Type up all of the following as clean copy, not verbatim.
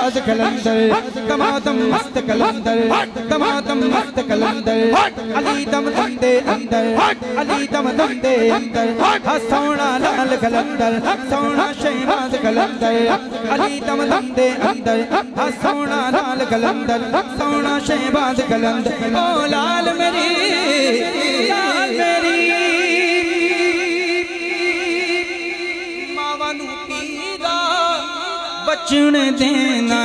शहबाज कलंदर दमादम मस्त कलंदर दमादम मस्त कलंदर अली दम दंदे अंदर अली दम दंदे अंदर सोना लाल कलंदर सोना शहबाज कलंदर अली दम दंदे अंदर सोना लाल कलंदर सोना शहबाज कलंदर ओ लाल मेरी मावानू पीदा बचन देना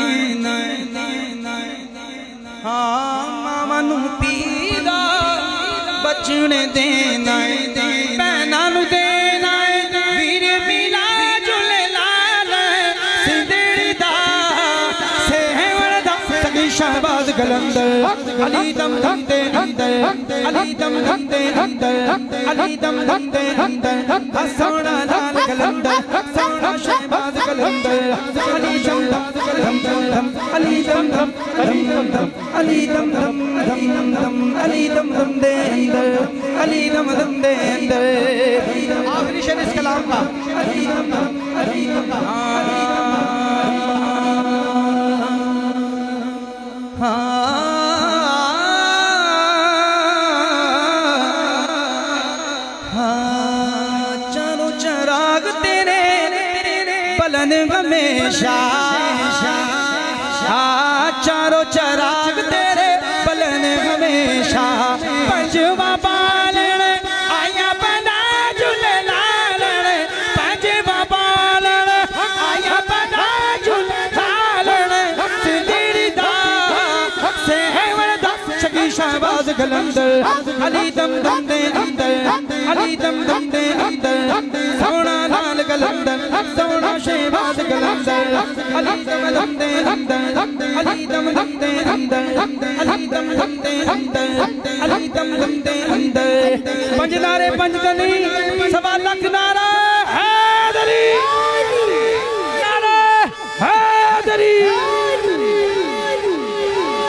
हाँ मावानू पीदा बचन देना भैनां नू देना वीर मिला जुले लाल सिंधड़ दा सेवण दा सगी शहबाज कलंदर अली दम दंदे अंदर अली दम दंदे अंदर अली दम दंदे अंदर सोना लाल कलंदर सोना शहबाज कलंदर अली दम दम कलंदर अली दम दम अली दम दम अली दम दम दे अंदर अली दम दम दे अंदर आखिरी शेर इस कलाम का अली दम दम अली दम दम चारों चराग तेरे पलन हमेशा चारों चराग तेरे पलन हमेशा पंजवा पालन आया बना झूले लालन पंजवा पालन आया बना झूले लालन सिंधड़ दा सेवण दा सगी शहबाज कलंदर अली दम दम दे अंदर अली दम दम दे अंदर सोना लाल कलंदर सोना शहबाज कलंदर अली दम दम दे अंदर